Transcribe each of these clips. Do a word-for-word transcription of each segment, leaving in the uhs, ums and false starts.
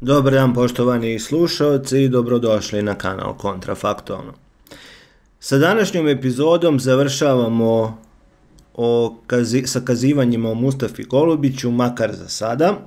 Dobar dan poštovani slušalci i dobrodošli na kanal Kontrafaktualno. Sa današnjom epizodom završavamo o kazi, sa kazivanjima o Mustafi Golubiću, makar za sada.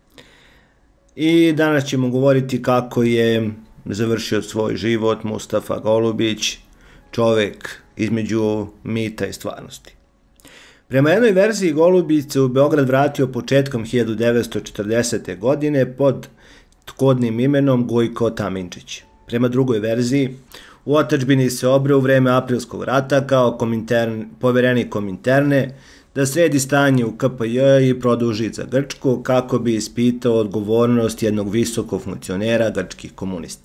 I danas ćemo govoriti kako je završio svoj život Mustafa Golubić, čovek između mita i stvarnosti. Prema jednoj verziji Golubić se u Beograd vratio početkom hiljadu devetsto četrdesete. godine pod kodnim imenom Gojko Taminčić. Prema drugoj verziji, u otadžbini se obreo u vreme Aprilskog rata kao komintern, poverenik Kominterne da sredi stanje u K P J i produži za Grčku kako bi ispitao odgovornost jednog visokog funkcionera grčkih komunista.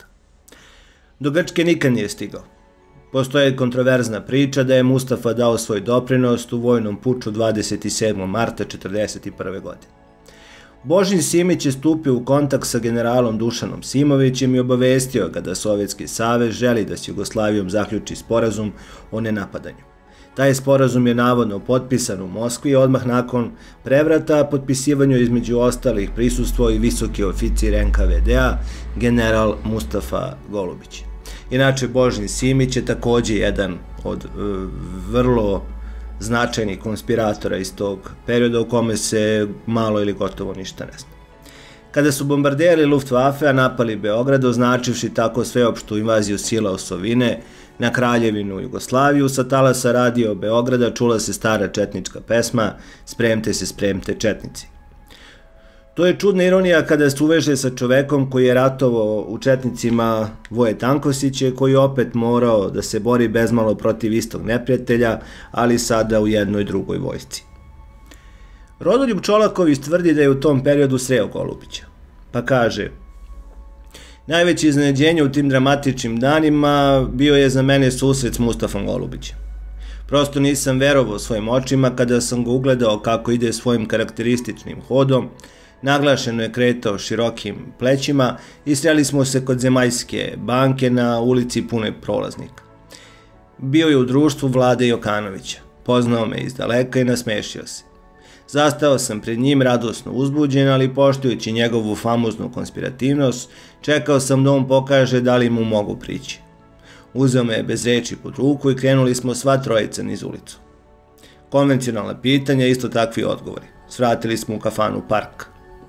Do Grčke nikad nije stigao. Postoje kontroverzna priča da je Mustafa dao svoj doprinos u vojnom puču dvadeset sedmog marta četrdeset prve. godine. Božin Simić je stupio u kontakt sa generalom Dušanom Simovićem i obavestio ga da Sovjetski savez želi da s Jugoslavijom zaključi sporazum o nenapadanju. Taj sporazum je navodno potpisan u Moskvi i odmah nakon prevrata potpisivanju između ostalih prisustvovao i visoki oficir N K V D-a general Mustafa Golubić. Inače, Božin Simić je takođe jedan od e, vrlo značajnih konspiratora iz tog perioda u kome se malo ili gotovo ništa ne zna. Kada su bombarderi Luftwaffe napali Beograd, označivši tako sveopštu invaziju sila osovine na Kraljevinu Jugoslaviju, sa talasa radio Beograda čula se stara četnička pesma "Spremte se, spremte četnici". To je čudna ironija kada se uveže sa čovekom koji je ratovao u četnicima Voje Tankosiće, koji je opet morao da se bori bezmalo protiv istog neprijatelja, ali sada u jednoj drugoj vojsci. Rodoljub Čolaković tvrdi da je u tom periodu sreo Golubića, pa kaže: "Najveće iznenađenje u tim dramatičnim danima bio je za mene susret s Mustafom Golubićem. Prosto nisam verovao svojim očima kada sam ga ugledao kako ide svojim karakterističnim hodom. Naglašeno je kretao širokim plećima i sreli smo se kod Zemaljske banke na ulici punoj prolaznika. Bio je u društvu Vlade Jokanovića, poznao me iz daleka i nasmešio se. Zastao sam pred njim radosno uzbuđen, ali poštujući njegovu famoznu konspirativnost, čekao sam da on pokaže da li mu mogu prići. Uzeo me bez reči pod ruku i krenuli smo sva trojica niz ulicu. Konvencionalna pitanja, isto takvi odgovori. Svratili smo u kafanu Park.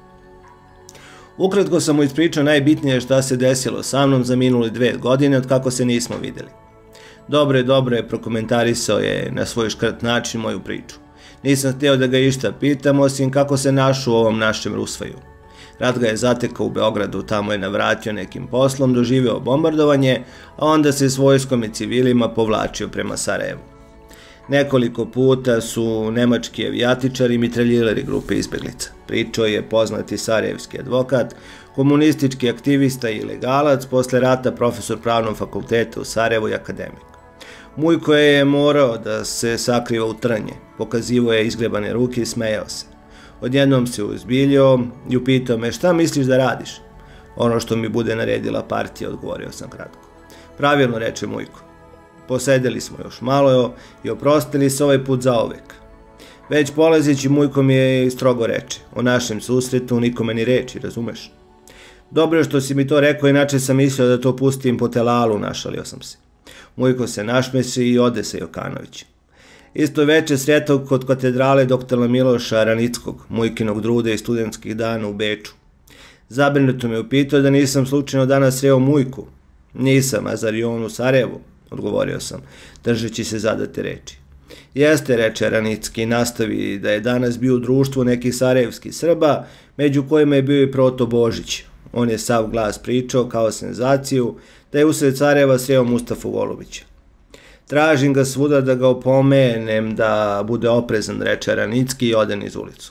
Ukratko sam mu ispričao najbitnije šta se desilo sa mnom za minule dve godine od kako se nismo videli. Dobro je, dobro je, prokomentarisao je na svoj škrt način moju priču. Nisam htio da ga išta pitam, osim kako se našao u ovom našem Rusvaju. Rat ga je zatekao u Beogradu, tamo je navratio nekim poslom, doživeo bombardovanje, a onda se s vojskom i civilima povlačio prema Sarajevu. Nekoliko puta su nemački avijatičari i mitraljirali grupe izbeglica. Pričao je poznati sarajevski advokat, komunistički aktivista i ilegalac, posle rata profesor pravnog fakulteta u Sarajevu i akademik. Mujko je morao da se sakriva u trnje, pokazivo je izgrebane ruke i smejao se. Odjednom se uzbiljio i upitao me: "Šta misliš da radiš?" "Ono što mi bude naredila partija", odgovorio sam kratko. "Pravilno," reče Mujko. Posedeli smo još malo i oprostili se ovaj put zaovek. Već polazeći Mujko mi je strogo reče: "O našem susretu nikome ni reči, razumeš?" "Dobro je što si mi to rekao, inače sam mislio da to pustim po telalu," našalio sam se. Mujko se našmesi i ode sa Jokanovićem. Isto veče sretao kod katedrale doktora Miloša Ranickog, Mujkinog druda i studentskih dana u Beču. Zabrinuto me upitao da nisam slučajno danas sreo Mujku. "Nisam, a zar i on u Sarajevu?" odgovorio sam, držeći se zadate reči. "Jeste," reče Ranicki i nastavi da je danas bio u društvu nekih sarajevskih Srba, među kojima je bio i Proto Božić. On je sav glas pričao kao senzaciju da je usred Sarajeva sreo Mustafu Golubića. "Tražim ga svuda da ga opomenem da bude oprezan," reče Ranicki i ode niz ulicu.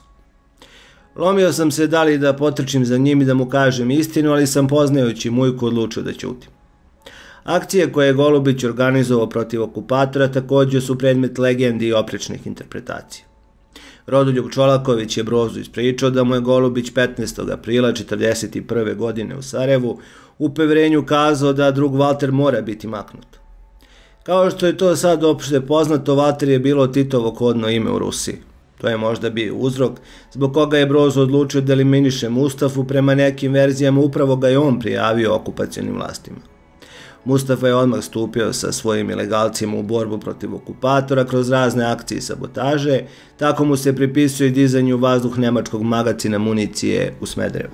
Lomio sam se da li da potrčim za njim i da mu kažem istinu, ali sam poznajući Mujku odlučio da ćutim. Akcije koje je Golubić organizovao protiv okupatora također su predmet legendi i oprečnih interpretacija. Rodoljub Čolaković je Brozu ispričao da mu je Golubić petnaestog aprila četrdeset prve. godine u Sarajevu u peverenju kazao da drug Valter mora biti maknut. Kao što je to sad opšte poznato, Valter je bilo Titovo kodno ime u Rusiji. To je možda bio uzrok zbog koga je Broz odlučio da eliminiše Mustafu, prema nekim verzijama upravo ga je on prijavio okupacionim vlastima. Mustafa je odmah stupio sa svojim ilegalcima u borbu protiv okupatora kroz razne akcije i sabotaže, tako mu se pripisuje i dizanje u vazduh nemačkog magacina municije u Smederevu.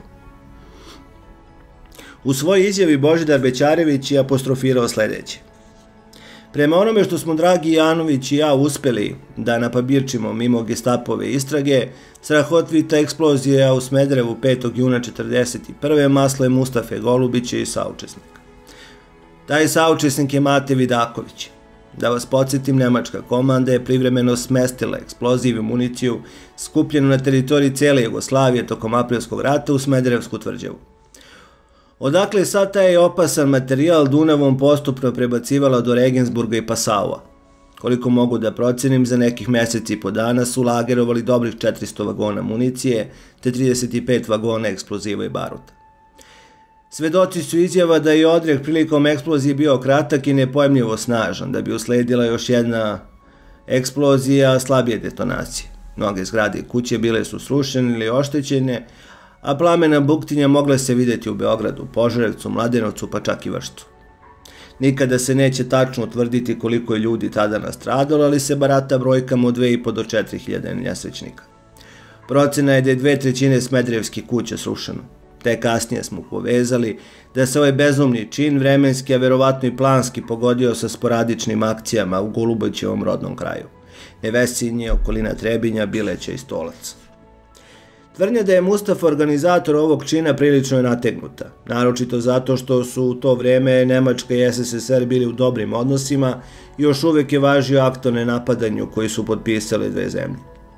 U svojoj izjavi Božidar Bećarević je apostrofirao sljedeće. Prema onome što smo dragi Janović i ja uspeli da napabirčimo mimo Gestapove istrage, strahotvita eksplozija u Smederevu petog juna četrdeset prve maslo je Mustafe Golubića i saučesnika. Taj saučesnik je Mate Vidaković. Da vas podsjetim, nemačka komanda je privremeno smestila eksploziv i municiju skupljenu na teritoriji cijele Jugoslavije tokom aprilskog rata u Smederevsku tvrđavu. Odakle je sad taj opasan materijal Dunavom postupno prebacivala do Regensburga i Pasaua. Koliko mogu da procenim, za nekih meseci i po dana su lagerovali dobrih četiristo vagona municije te trideset pet vagona eksploziva i baruta. Svedoci su izjava da je odrek prilikom eksplozije bio kratak i nepojmljivo snažan, da bi usledila još jedna eksplozija slabije detonacije. Mnoge zgrade i kuće bile su srušene ili oštećene, a plamena buktinja mogla se vidjeti u Beogradu, Požarevcu, Mladenovcu pa čak i Vršcu. Nikada se neće tačno utvrditi koliko je ljudi tada nastradalo, ali se barata brojkama od dve i po do četiri hiljade nesrećnika. Procena je da je dve trećine smederevskih kuća srušeno. Te kasnije smo povezali da se ovaj bezumni čin vremenski, a verovatno i planski pogodio sa sporadičnim akcijama u Golubićevom rodnom kraju. Nevesinje, okolina Trebinja, Bileća i Stolac. Tvrdnja da je Mustafa organizator ovog čina prilično je nategnuta, naročito zato što su u to vreme Nemačka i S S S R bili u dobrim odnosima i još uvijek je važio akt o nenapadanju koji su potpisale dve zemlje.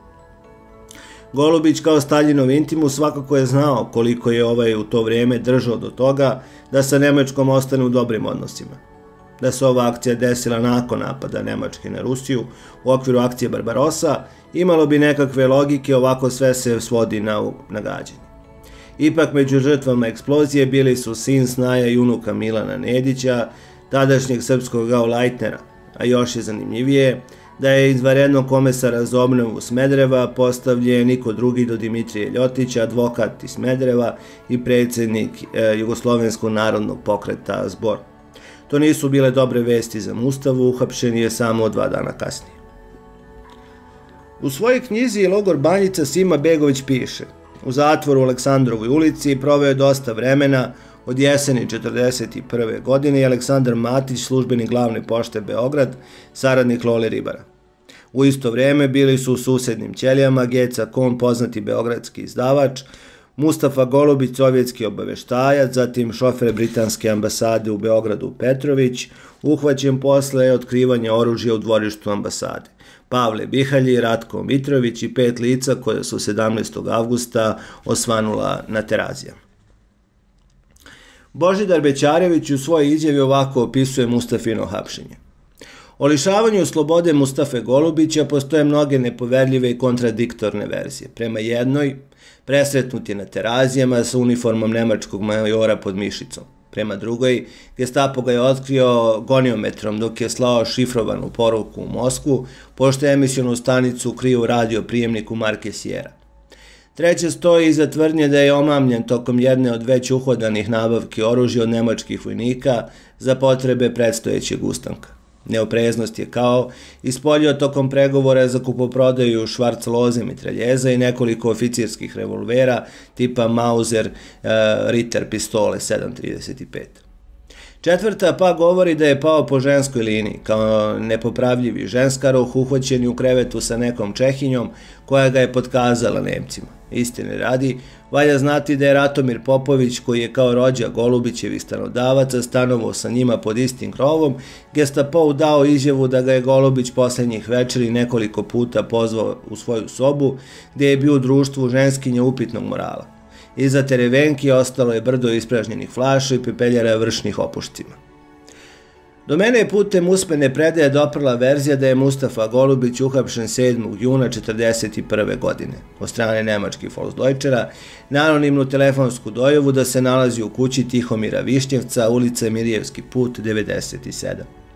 Golubić kao Staljinov intimus svakako je znao koliko je ovaj u to vrijeme držao do toga da sa Nemačkom ostane u dobrim odnosima. Da se ova akcija desila nakon napada Nemačke na Rusiju u okviru akcije Barbarossa, imalo bi nekakve logike, ovako sve se svodi na nagađanje. Ipak među žrtvama eksplozije bili su sin snaja i unuka Milana Nedića, tadašnjeg srpskog gauleitnera, a još je zanimljivije da je izvanrednog komesara za obnovu Smedereva postavljen niko drugi do Dimitrije Ljotića, advokat iz Smedereva i predsjednik e, Jugoslovenskog narodnog pokreta Zbor. To nisu bile dobre vesti za Mustavu, uhapšen je samo dva dana kasnije. U svojoj knjizi Logor Banjica Sima Begović piše: u zatvoru u Aleksandrovoj ulici proveo je dosta vremena, od jeseni četrdeset prve godine i Aleksandar Matić, službenik glavne pošte Beograd, saradnik Lole Ribara. U isto vrijeme bili su u susednim ćelijama Geca Kon, poznati beogradski izdavač, Mustafa Golubić, sovjetski obaveštajac, zatim šofer britanske ambasade u Beogradu Petrović, uhvaćen posle otkrivanja oružja u dvorištu ambasade, Pavle Bihalji i Ratko Mitrović i pet lica koja su sedamnaestog avgusta osvanula na Terazijama. Božidar Bećarević u svojoj izjavi ovako opisuje Mustafino hapšenje. O lišavanju slobode Mustafe Golubića postoje mnoge nepoverljive i kontradiktorne verzije. Prema jednoj, presretnut je na Terazijama sa uniformom nemačkog majora pod mišicom. Prema drugoj, Gestapo ga je otkrio goniometrom dok je slao šifrovanu poruku u Moskvu, pošto je emisionu stanicu krio u radio prijemniku marke Sierra. Treće stoji iza tvrdnje da je omamljen tokom jedne od već uhodanih nabavki oružja od nemačkih vojnika za potrebe predstojećeg ustanka. Neopreznost je kao ispoljio tokom pregovora za kupoprodaju švarc-loze mitraljeza i nekoliko oficirskih revolvera tipa Mauser uh, Ritter pistole sedam trideset pet. Četvrta pa govori da je pao po ženskoj liniji, kao nepopravljivi ženskaroh uhvaćen u krevetu sa nekom Čehinjom koja ga je potkazala Nemcima. Istine radi, valja znati da je Ratomir Popović, koji je kao rođak Golubićevih stanodavaca stanovao sa njima pod istim krovom, Gestapou dao izjavu da ga je Golubić posljednjih večeri nekoliko puta pozvao u svoju sobu, gdje je bio u društvu ženskinja upitnog morala. Iza terevenki ostalo je brdo ispražnjenih flaša i pepeljara vršnih opušcima. Do mene je putem usmene predaje doprla verzija da je Mustafa Golubić uhapšen sedmog juna četrdeset prve godine od strane nemačkih Volksdeutschera na anonimnu telefonsku dojavu da se nalazi u kući Tihomira Višnjevca, ulica Mirjevski put devedeset sedam.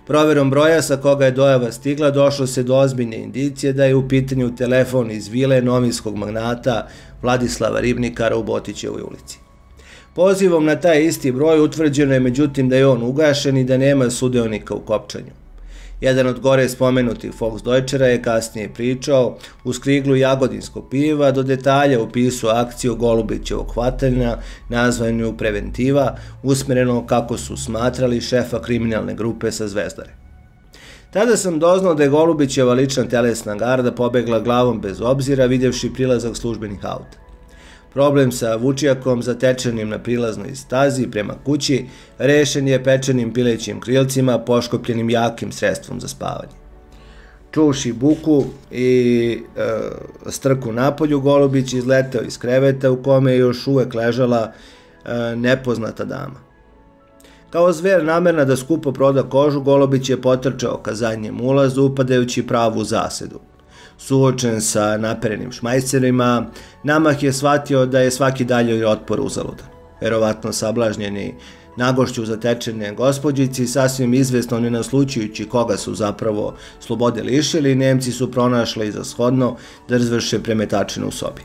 Proverom broja sa koga je dojava stigla došlo se do ozbiljne indicije da je u pitanju telefon iz vile novinskog magnata Vladislava Ribnikara u Botićevoj ulici. Pozivom na taj isti broj utvrđeno je međutim da je on ugašen i da nema sudionika u kopčanju. Jedan od gore spomenutih Volksdeutschera je kasnije pričao uz kriglu jagodinskog piva, do detalja opisao akciju Golubićevog hvatanja nazvanju Preventiva, usmjereno kako su smatrali šefa kriminalne grupe sa Zvezdare. Tada sam doznao da je Golubićeva lična telesna garda pobegla glavom bez obzira vidjevši prilazak službenih auta. Problem sa vučijakom zatečenim na prilaznoj stazi prema kući rešen je pečenim pilećim krilcima poškopljenim jakim sredstvom za spavanje. Čuvši buku i e, strku napolju, Golubić izleteo iz kreveta u kome je još uvek ležala e, nepoznata dama. Kao zver namerna da skupo proda kožu, Golubić je potrčao ka zadnjem ulazu upadajući pravu zasedu. Suočen sa naperenim šmajserima, namah je shvatio da je svaki dalji otpor uzaludan. Verovatno sablažnjeni nagošću zatečene gospođici, sasvim izvesno ne naslučujući koga su zapravo slobode lišili, Nemci su pronašli za shodno da izvrše premetačinu u sobi.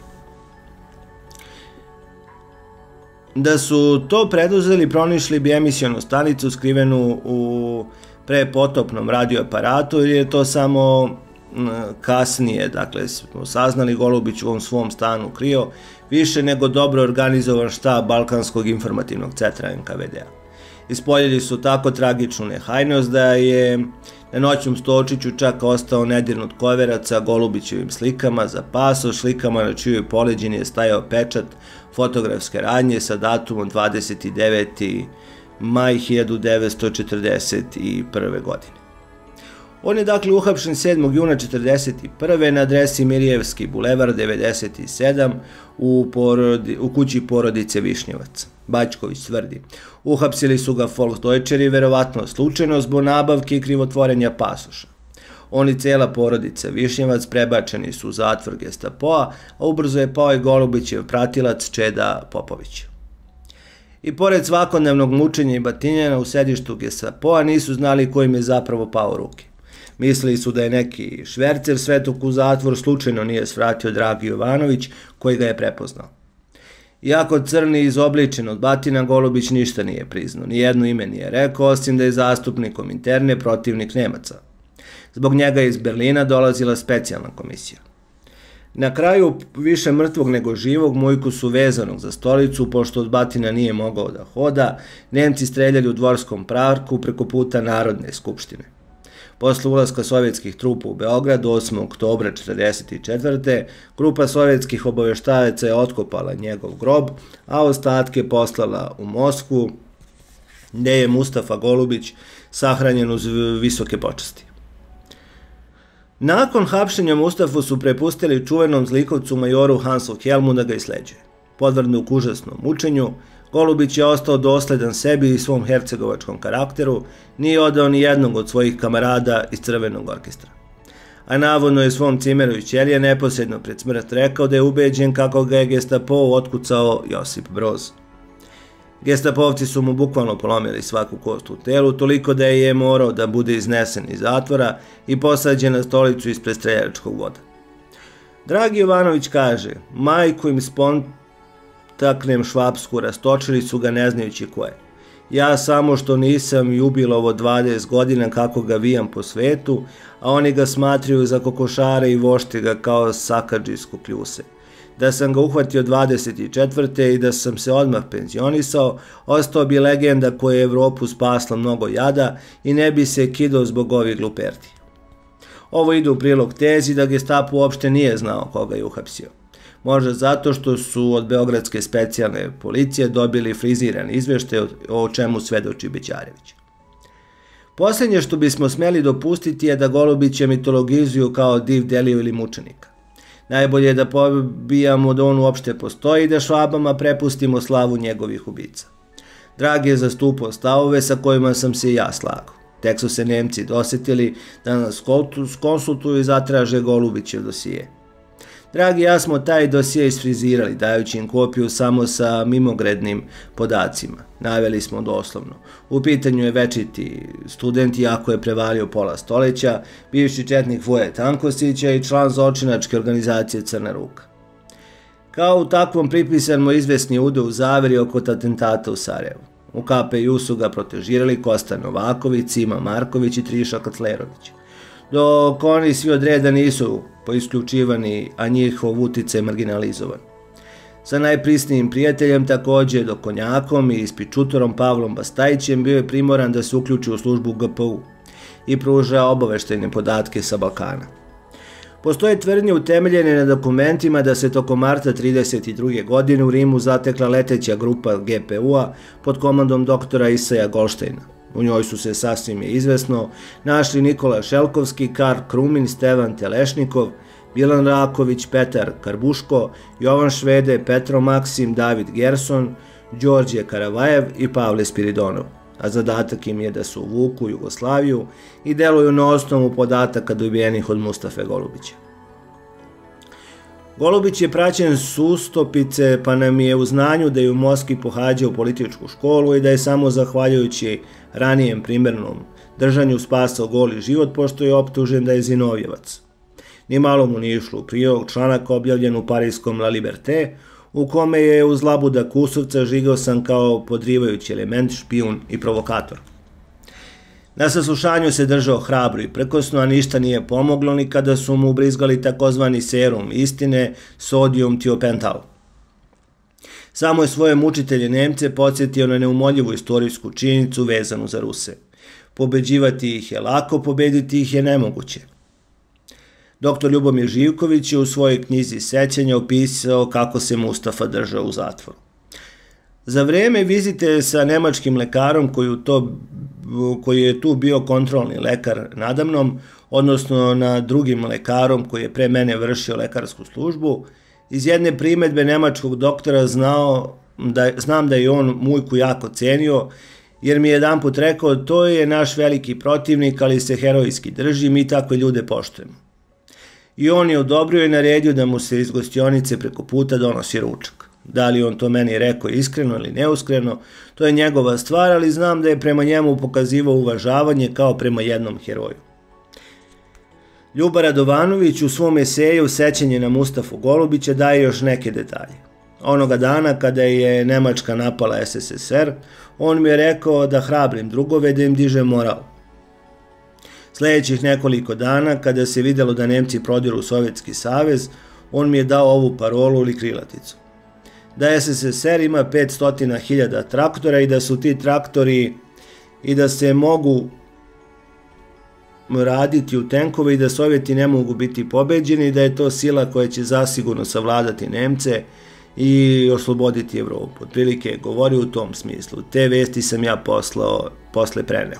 Da su to preduzeli, pronišli bi emisionu stanicu skrivenu u prepotopnom radioaparatu, jer je to samo kasnije, dakle, smo saznali, Golubić u ovom svom stanu krio više nego dobro organizovan štab Balkanskog informativnog centra en ka ve de a. Ispoljili su tako tragičnu nehajnost da je na noćnom stočiću čak ostao nedirnut koverac sa Golubićevim slikama za pasoš, slikama na čijoj poleđini je stajao pečat fotografske radnje sa datumom dvadeset deveti maj hiljadu devetsto četrdeset prve. godine. On je dakle uhapšen sedmog juna četrdeset prve. na adresi Mirijevski bulevar devedeset sedam u, porodi, u kući porodice Višnjevac. Bačković tvrdi. Uhapsili su ga Volksdeutscheri verovatno slučajno zbog nabavke i krivotvorenja pasoša. On i cela porodica Višnjevac prebačeni su u zatvor Gestapoa, a ubrzo je pao i Golubićev pratilac Čeda Popović. I pored svakodnevnog mučenja i batinjena u sedištu Gestapoa nisu znali kojim je zapravo pao u ruke. Mislili su da je neki švercer svetog u zatvor, slučajno nije svratio Dragi Jovanović koji ga je prepoznao. Iako crni izobličen od batina, Golubić ništa nije priznao, nijedno ime nije rekao, osim da je zastupnikom interne protivnik Nemaca. Zbog njega je iz Berlina dolazila specijalna komisija. Na kraju, više mrtvog nego živog, Mujku su vezanog za stolicu, pošto od batina nije mogao da hoda, Nemci streljali u Dvorskom parku preko puta Narodne skupštine. Posle ulaska sovjetskih trupa u Beograd osmog oktobra četrdeset četvrte. grupa sovjetskih obaveštavaca je otkopala njegov grob, a ostatke poslala u Moskvu, gde je Mustafa Golubić sahranjen uz visoke počasti. Nakon hapšenja Mustafu su prepustili čuvenom zlikovcu majoru Hansu Helmu da ga isleđuje. Podvrgnut užasnom mučenju, Golubić je ostao dosledan sebi i svom hercegovačkom karakteru, nije odao ni jednog od svojih kamarada iz Crvenog orkestra. A navodno je svom cimeru iz ćelije neposredno pred smrt rekao da je ubeđen kako ga je Gestapo otkucao Josip Broz. Gestapovci su mu bukvalno polomili svaku kost u telu, toliko da je morao da bude iznesen iz zatvora i posađen na stolicu ispred streljačkog voda. Dragi Jovanović kaže, majku im spontaknem švapsku, rastočili su ga ne znajući ko je. Ja samo što nisam jubilovo dvadeset godina kako ga vijam po svetu, a oni ga smatraju za kokošare i vošte ga kao sakadžijsku kljuse. Da sam ga uhvatio dvadeset četvrte i da sam se odmah penzionisao, ostao bi legenda koja je Evropu spasla mnogo jada i ne bi se kidao zbog ovih gluperti. Ovo ide u prilog tezi da Gestapo uopšte nije znao koga je uhapsio. Možda zato što su od Beogradske specijalne policije dobili friziran izveštaj o čemu svedoči Bećarević. Posljednje što bismo smeli dopustiti je da Golubića mitologizuju kao div deliju ili mučenika. Najbolje je da pobijamo da on uopšte postoji i da Švabama prepustimo slavu njegovih ubica. Dragi je zastupao stavove sa kojima sam se i ja slagao. Tek su se Nemci dosetili da nas konsultuju i zatraže Golubićev dosije. Dragi, ja smo taj dosije isfrizirali, dajući im kopiju samo sa mimogrednim podacima. Naveli smo doslovno. U pitanju je večiti student, iako je prevalio pola stoleća, bivši četnik Voje Tankosića i član zločinačke organizacije Crna ruka. Kao u takvom pripisan mu izvesni udo u zaveri oko atentata u Sarajevu. U K P U su ga protežirali Kosta Novaković, Cima Marković i Triša Kaclerović. Dok oni svi od reda nisu poisključivani, a njihov uticaj marginalizovan. Sa najprisnijim prijateljem, također Dokonjakom i ispičutorom Pavlom Bastajićem, bio je primoran da se uključi u službu G P U i pruža obaveštajne podatke sa Balkana. Postoje tvrdnje utemeljene na dokumentima da se tokom marta trideset druge. godine u Rimu zatekla leteća grupa G P U-a pod komandom doktora Isaja Golštajna. U njoj su se, sasvim je izvesno, našli Nikola Šelkovski, Karl Krumin, Stevan Telešnikov, Milan Raković, Petar Karbuško, Jovan Švede, Petro Maksim, David Gerson, Đorđe Karavajev i Pavle Spiridonov. A zadatak im je da se uvuku Jugoslaviju i deluju na osnovu podataka dobijenih od Mustafe Golubića. Golubić je praćen s ustopice, pa nam je u znanju da je u Moskvi pohađao političku školu i da je samo zahvaljujući ranijem primernom držanju spasao goli život, pošto je optužen da je Zinovjevac. Ni malo mu nije išlo u prilog članak objavljen u parijskom La Liberté, u kome je uz Labuda Kusovca žigao sam kao podrivajući element, špijun i provokator. Na saslušanju se držao hrabro i prkosno, a ništa nije pomoglo ni kada su mu ubrizgali takozvani serum istine, sodium tiopental. Samo je svoje mučitelje Nemce podsjetio na neumoljivu istorijsku činjenicu vezanu za Ruse. Pobeđivati ih je lako, pobediti ih je nemoguće. Doktor Ljubomir Živković je u svojoj knjizi Sećanja opisao kako se Mustafa držao u zatvoru. Za vreme vizite sa nemačkim lekarom koji, to, koji je tu bio kontrolni lekar nadamnom, odnosno na drugim lekarom koji je pre mene vršio lekarsku službu, iz jedne primedbe nemačkog doktora znao da, znam da je on Mujku jako cenio, jer mi je jedan put rekao, to je naš veliki protivnik, ali se herojski drži, mi takve ljude poštujemo. I on je odobrio i naredio da mu se iz gostionice preko puta donosi ručak. Da li on to meni rekao iskreno ili neuskreno, to je njegova stvar, ali znam da je prema njemu pokazivao uvažavanje kao prema jednom heroju. Ljuba Radovanović u svom eseju Sećanje na Mustafu Golubića daje još neke detalje. Onoga dana kada je Nemačka napala S S S R, on mi je rekao da hrabrim drugove, da im diže moral. Sljedećih nekoliko dana, kada se vidjelo da Nemci prodiru u Sovjetski savez, on mi je dao ovu parolu ili krilaticu. Da S S S R ima petsto hiljada traktora i da su ti traktori i da se mogu raditi u tenkove i da Sovjeti ne mogu biti pobeđeni, da je to sila koja će zasigurno savladati Nemce i osloboditi Evropu. Otprilike je govorio u tom smislu. Te vesti sam ja poslao, posle preneo.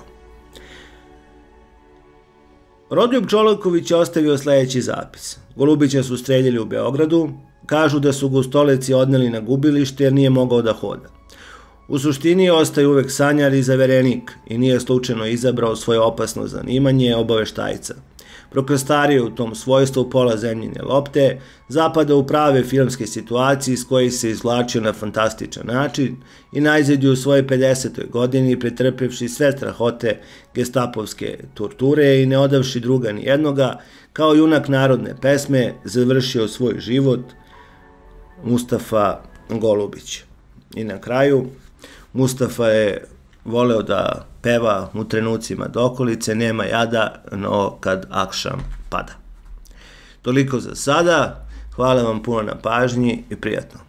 Rodoljub Čolaković je ostavio sljedeći zapis. Golubića su streljali u Beogradu, kažu da su ga u stoleci odneli na gubilište jer nije mogao da hoda. U suštini ostaje uvek sanjar i zaverenik i nije slučajno izabrao svoje opasno zanimanje obaveštajca. Prokrstario u tom svojstvu pola zemljine lopte, zapada u prave filmske situacije iz kojih se izvlačio na fantastičan način i najzad u svojoj pedesetoj godini pretrpevši sve strahote gestapovske torture i ne odavši druga ni jednoga, kao junak narodne pesme završio svoj život Mustafa Golubić. I na kraju, Mustafa je voleo da peva u trenucima dokolice, nema jada, no kad akšam pada. Toliko za sada, hvala vam puno na pažnji i prijatno.